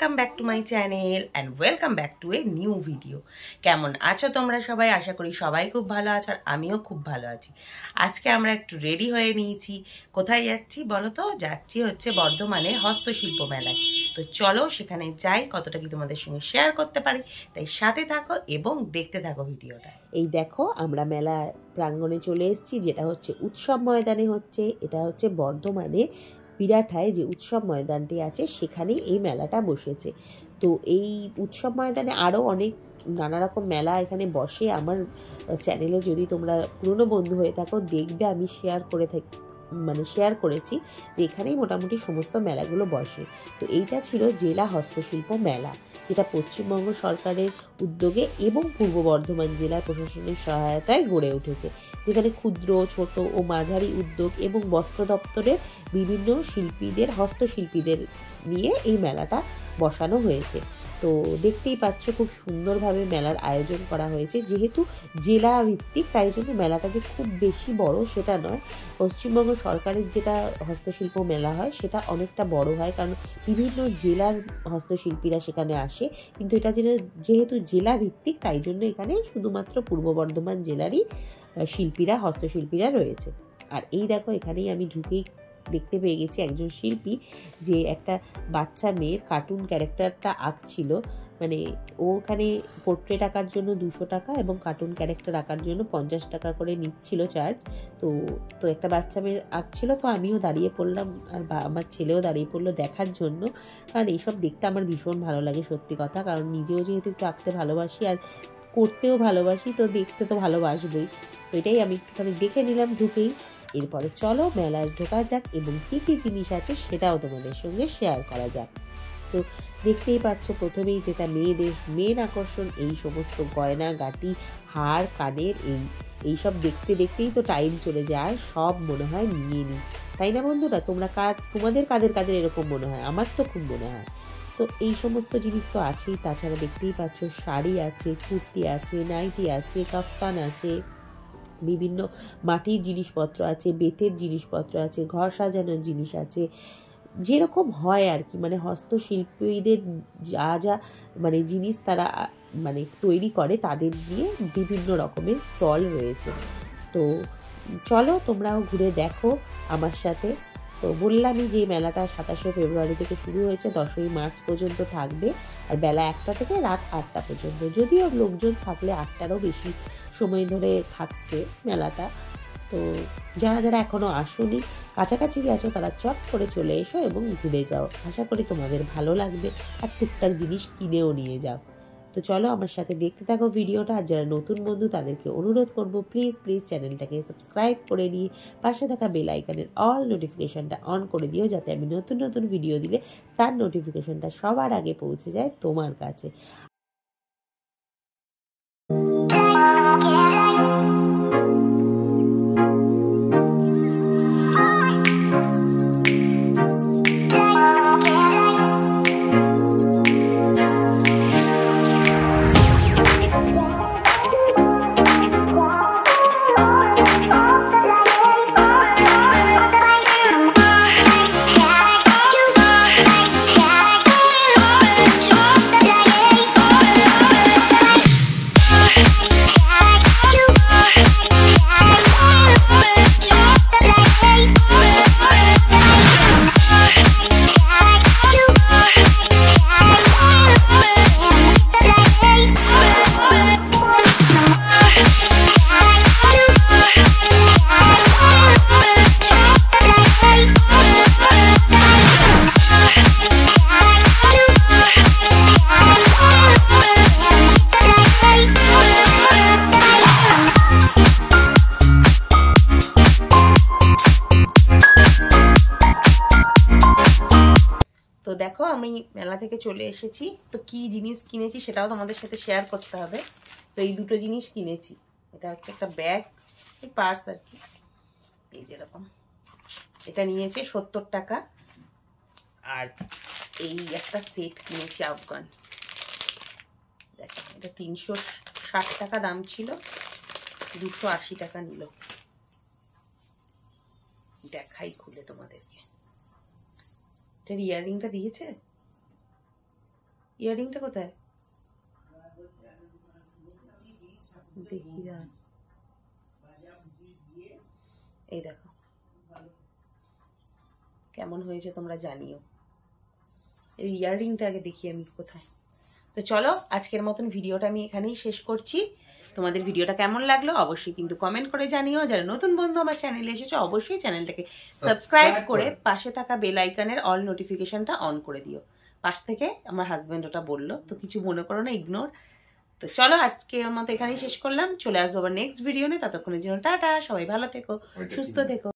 Welcome back to my channel and welcome back to a new video. কেমন আছো তোমরা সবাই? আশা করি সবাই খুব ভালো আছো আর আমিও খুব ভালো আছি। আজকে আমরা একটু রেডি হয়ে নিয়েছি। কোথায় যাচ্ছি বলো তো? যাচ্ছি হচ্ছে বর্ধমানে হস্তশিল্প মেলায়। তো চলো সেখানে যাই, কতটা কি তোমাদের সঙ্গে শেয়ার করতে পারি, তাই সাথে থাকো এবং দেখতে থাকো ভিডিওটা। এই দেখো আমরা মেলা প্রাঙ্গণে চলে এসেছি, যেটা হচ্ছে উৎসব ময়দানে হচ্ছে। এটা হচ্ছে বর্ধমানে বিরাটায় যে উৎসব ময়দানটি আছে সেখানেই এই মেলাটা বসেছে। তো এই উৎসব ময়দানে আরও অনেক নানা রকম মেলা এখানে বসে। আমার চ্যানেলে যদি তোমরা পুরনো বন্ধু হয়ে থাকো দেখবে আমি শেয়ার করেছি যে এখানেই মোটামুটি সমস্ত মেলাগুলো বসে। তো এইটা ছিল জেলা হস্তশিল্প মেলা, যেটা পশ্চিমবঙ্গ সরকারের উদ্যোগে এবং পূর্ব বর্ধমান জেলা প্রশাসনের সহায়তায় গড়ে উঠেছে, যেখানে ক্ষুদ্র, ছোট ও মাঝারি উদ্যোগ এবং বস্ত্র দপ্তরের বিভিন্ন হস্তশিল্পীদের নিয়ে এই মেলাটা বসানো হয়েছে। তো দেখতেই পাচ্ছ খুব সুন্দরভাবে মেলার আয়োজন করা হয়েছে। যেহেতু জেলা ভিত্তিক তাই জন্য মেলাটা যে খুব বেশি বড় সেটা নয়। পশ্চিমবঙ্গ সরকারের যেটা হস্তশিল্প মেলা হয় সেটা অনেকটা বড় হয়, কারণ বিভিন্ন জেলার হস্তশিল্পীরা সেখানে আসে। কিন্তু এটা যেহেতু জেলা ভিত্তিক তাই জন্য এখানে শুধুমাত্র পূর্ব বর্ধমান জেলারই হস্তশিল্পীরা রয়েছে। আর এই দেখো এখানেই আমি ঢুকেই দেখতে পেয়ে গেছি একজন শিল্পী যে একটা বাচ্চা মেয়ের কার্টুন ক্যারেক্টারটা আঁকছিল। মানে ও ওখানে পোর্ট্রেট আঁকার জন্য 200 টাকা এবং কার্টুন ক্যারেক্টার আঁকার জন্য 50 টাকা করে নিচ্ছিল চার্জ। তো একটা বাচ্চা মেয়ে আঁকছিল, তো আমিও দাঁড়িয়ে পড়লাম আর আমার ছেলেও দাঁড়িয়ে পড়লো দেখার জন্য। কারণ এইসব দেখতে আমার ভীষণ ভালো লাগে, সত্যি কথা। কারণ নিজেও যেহেতু একটু আঁকতে ভালোবাসি আর করতেও ভালোবাসি, তো দেখতে তো ভালোবাসবই। তো এটাই আমি একটুখানি দেখে নিলাম ঢুকেই। এরপরে চলো মেলায় ঢোকা যাক এবং কী কী জিনিস আছে সেটাও তোমাদের সঙ্গে শেয়ার করা যাক। তো দেখতেই পাচ্ছ প্রথমেই যেটা মেয়েদের মেন আকর্ষণ, এই সমস্ত গয়না গাটি, হার কানের, এইসব দেখতে দেখতেই তো টাইম চলে যায়, সব মনে হয় নিয়ে নিই। তাই না বন্ধুরা? তোমাদের কাদের কাদের এরকম মনে হয়? আমার তো খুব মনে হয়। তো এই সমস্ত জিনিস তো আছেই। তাছাড়া দেখতেই পাচ্ছ শাড়ি আছে, কুর্তি আছে, নাইটি আছে, কাফতান আছে, বিভিন্ন মাটির জিনিসপত্র আছে, বেতের জিনিসপত্র আছে, ঘর সাজানোর জিনিস আছে, যেরকম হয় আর কি। মানে হস্তশিল্পীদের যা যা জিনিস তারা তৈরি করে তাদের দিয়ে বিভিন্ন রকমের স্টল রয়েছে। তো চলো তোমরাও ঘুরে দেখো আমার সাথে। তো বললামই যে মেলাটা 27শে ফেব্রুয়ারি থেকে শুরু হয়েছে, 10ই মার্চ পর্যন্ত থাকবে। আর বেলা 1টা থেকে রাত 8টা পর্যন্ত। যদিও লোকজন থাকলে 8টারও বেশি সময় ধরে থাকছে মেলাটা। তো যারা যারা এখনও আসোনি, কাছাকাছি গেছো, তারা চট করে চলে এসো এবং ঘুরে যাও। আশা করি তোমাদের ভালো লাগবে আর টুকটাক জিনিস কিনেও নিয়ে যাও। তো চলো আমার সাথে দেখতে থাকো ভিডিওটা। আর যারা নতুন বন্ধু তাদেরকে অনুরোধ করব প্লিজ চ্যানেলটাকে সাবস্ক্রাইব করে নিয়ে পাশে থাকা বেল আইকনের অল নোটিফিকেশনটা অন করে দিও, যাতে আমি নতুন নতুন ভিডিও দিলে তার নোটিফিকেশনটা সবার আগে পৌঁছে যায় তোমার কাছে। তো দেখো আমি মেলা থেকে চলে এসেছি। তো কি জিনিস কিনেছি সেটাও তোমাদের সাথে শেয়ার করতে হবে। তো এই দুটো জিনিস কিনেছি। এটা হচ্ছে একটা ব্যাগ, পার্স আর কি, এই যেরকম। এটা নিয়েছে 70 টাকা। আর এই একটা সেট কিনেছি আফগান, দেখো এটা 360 টাকা দাম ছিল, 280 টাকা নিল। দেখাই খুলে তোমাদেরকে। এটার ইয়াররিংটা দিয়েছে, ইয়াররিংটা কোথায় দেখি না, এই দেখো কেমন হয়েছে তোমরা জানিও। এই ইয়াররিংটা আগে দেখি আমি কোথায়। তো চলো আজকের মতন ভিডিওটা আমি এখানেই শেষ করছি। তোমাদের ভিডিওটা কেমন লাগলো অবশ্যই কিন্তু কমেন্ট করে জানিও। যারা নতুন বন্ধু আমার চ্যানেলে এসেছো অবশ্যই চ্যানেলটাকে সাবস্ক্রাইব করে পাশে থাকা বেল আইকনের অল নোটিফিকেশনটা অন করে দিও। পাশ থেকে আমার হাজব্যান্ড ওটা বললো, তো কিছু মনে করো না, ইগনোর। তো চলো আজকের মতো এখানেই শেষ করলাম, চলে আসবো আবার নেক্সট ভিডিও নিয়ে। ততক্ষণের জন্য টাটা, সবাই ভালো থেকো, সুস্থ থেকো।